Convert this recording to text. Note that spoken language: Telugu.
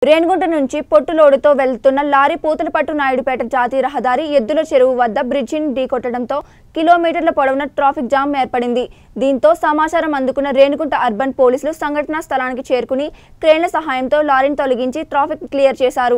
రేణిగుంట నుంచి పొట్టులోడుతో వెళ్తున్న లారీ పూతలపట్టు నాయుడుపేట జాతీయ రహదారి ఎద్దుల చెరువు వద్ద బ్రిడ్జిని ఢీకొట్టడంతో కిలోమీటర్ల పొడవున ట్రాఫిక్ జామ్ ఏర్పడింది. దీంతో సమాచారం అందుకున్న రేణిగుంట అర్బన్ పోలీసులు సంఘటనా స్థలానికి చేరుకుని క్రేన్ల సహాయంతో లారీని తొలగించి ట్రాఫిక్ క్లియర్ చేశారు.